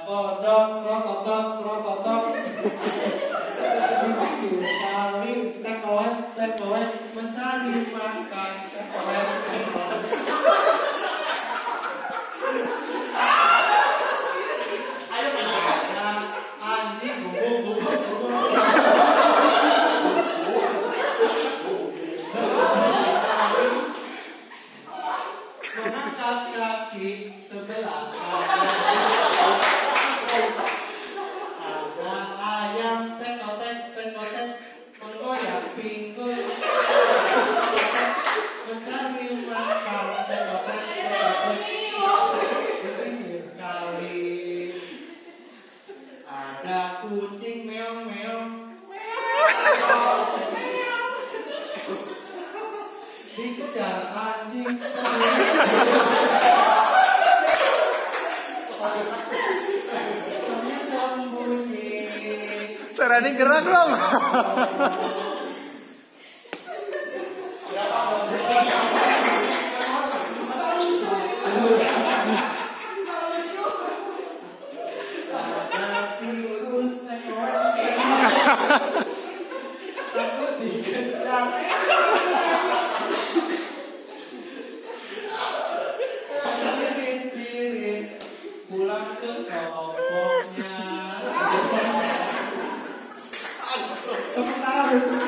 kodok, kropotok, kropotok. Kali tekoen, mencari makan, tekoen. Anjing, bubuk. Mengangkat kaki sebelah kanan. Anak ayam tekotek, menggoyang pinggul. Mencari makan, tekotek. Pinggir kali. Ada kucing meong-meong. Dikejar anjing. Caranya gerak dong. Takut dikejar. Pulang ke kelompoknya.